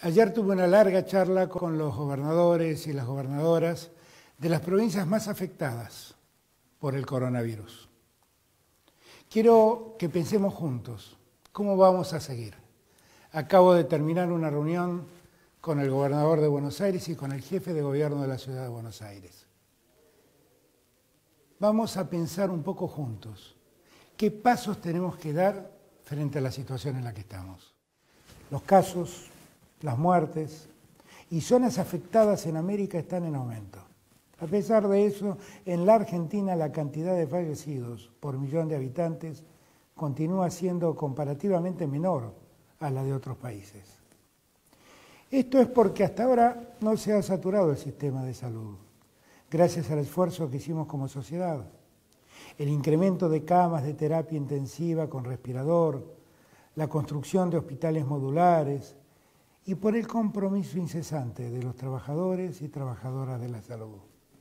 Ayer tuve una larga charla con los gobernadores y las gobernadoras de las provincias más afectadas por el coronavirus. Quiero que pensemos juntos cómo vamos a seguir. Acabo de terminar una reunión con el gobernador de Buenos Aires y con el jefe de gobierno de la ciudad de Buenos Aires. Vamos a pensar un poco juntos qué pasos tenemos que dar frente a la situación en la que estamos. Los casos, las muertes y zonas afectadas en América están en aumento. A pesar de eso, en la Argentina la cantidad de fallecidos por millón de habitantes continúa siendo comparativamente menor a la de otros países. Esto es porque hasta ahora no se ha saturado el sistema de salud, gracias al esfuerzo que hicimos como sociedad. El incremento de camas de terapia intensiva con respirador, la construcción de hospitales modulares y por el compromiso incesante de los trabajadores y trabajadoras de la salud.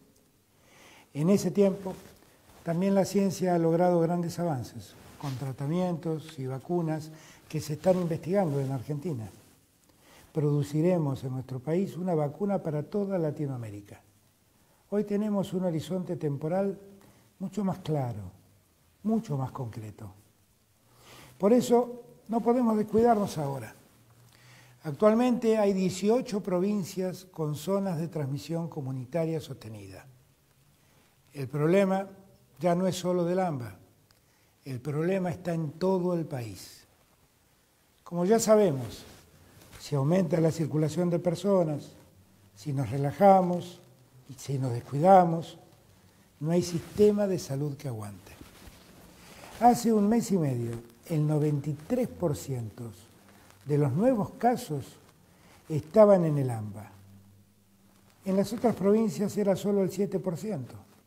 En ese tiempo, también la ciencia ha logrado grandes avances con tratamientos y vacunas que se están investigando en Argentina. Produciremos en nuestro país una vacuna para toda Latinoamérica. Hoy tenemos un horizonte temporal mucho más claro, mucho más concreto. Por eso no podemos descuidarnos ahora. Actualmente hay 18 provincias con zonas de transmisión comunitaria sostenida. El problema ya no es solo del AMBA, el problema está en todo el país. Como ya sabemos, si aumenta la circulación de personas, si nos relajamos y si nos descuidamos, no hay sistema de salud que aguante. Hace un mes y medio, el 93% de los nuevos casos estaban en el AMBA. En las otras provincias era solo el 7%.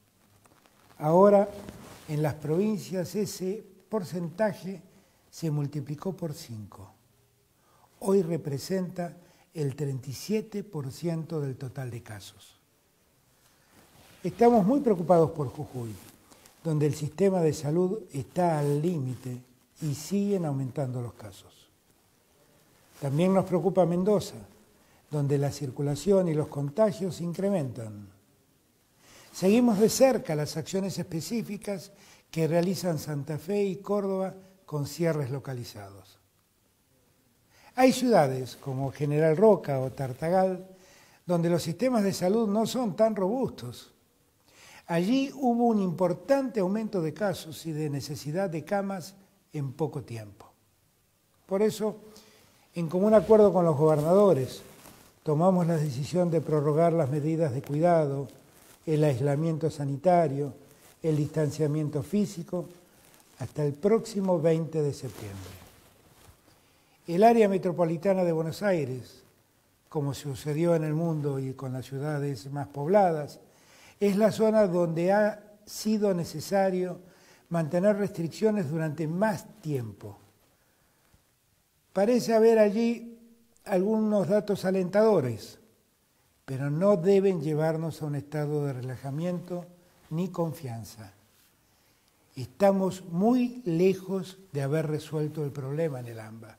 Ahora, en las provincias ese porcentaje se multiplicó por 5. Hoy representa el 37% del total de casos. Estamos muy preocupados por Jujuy, donde el sistema de salud está al límite y siguen aumentando los casos. También nos preocupa Mendoza, donde la circulación y los contagios se incrementan. Seguimos de cerca las acciones específicas que realizan Santa Fe y Córdoba con cierres localizados. Hay ciudades como General Roca o Tartagal, donde los sistemas de salud no son tan robustos. Allí hubo un importante aumento de casos y de necesidad de camas en poco tiempo. Por eso, en común acuerdo con los gobernadores, tomamos la decisión de prorrogar las medidas de cuidado, el aislamiento sanitario, el distanciamiento físico, hasta el próximo 20 de septiembre. El área metropolitana de Buenos Aires, como sucedió en el mundo y con las ciudades más pobladas, es la zona donde ha sido necesario mantener restricciones durante más tiempo. Parece haber allí algunos datos alentadores, pero no deben llevarnos a un estado de relajamiento ni confianza. Estamos muy lejos de haber resuelto el problema en el AMBA.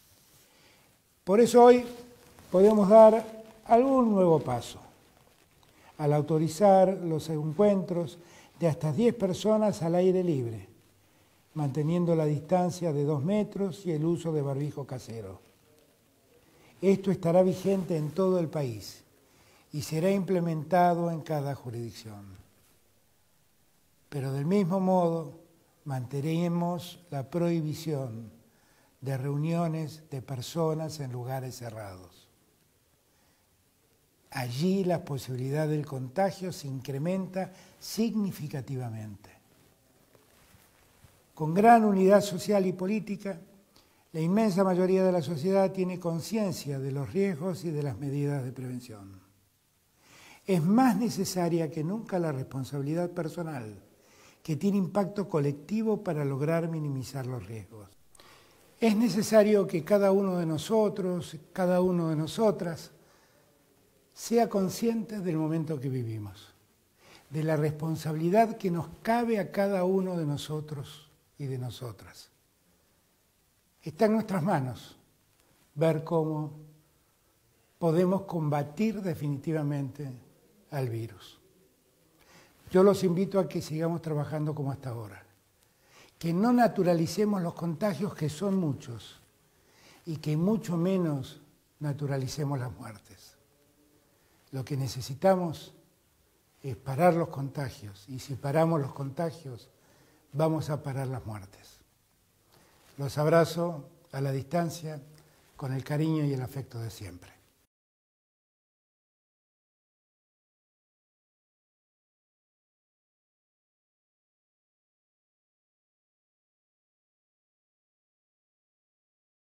Por eso hoy podemos dar algún nuevo paso al autorizar los encuentros de hasta 10 personas al aire libre, manteniendo la distancia de 2 metros y el uso de barbijo casero. Esto estará vigente en todo el país y será implementado en cada jurisdicción. Pero del mismo modo, mantendremos la prohibición de reuniones de personas en lugares cerrados. Allí la posibilidad del contagio se incrementa significativamente. Con gran unidad social y política, la inmensa mayoría de la sociedad tiene conciencia de los riesgos y de las medidas de prevención. Es más necesaria que nunca la responsabilidad personal, que tiene impacto colectivo para lograr minimizar los riesgos. Es necesario que cada uno de nosotros, cada uno de nosotras, sea consciente del momento que vivimos, de la responsabilidad que nos cabe a cada uno de nosotros y de nosotras. Está en nuestras manos ver cómo podemos combatir definitivamente al virus. Yo los invito a que sigamos trabajando como hasta ahora, que no naturalicemos los contagios, que son muchos, y que mucho menos naturalicemos las muertes. Lo que necesitamos es parar los contagios, y si paramos los contagios, vamos a parar las muertes. Los abrazo a la distancia con el cariño y el afecto de siempre.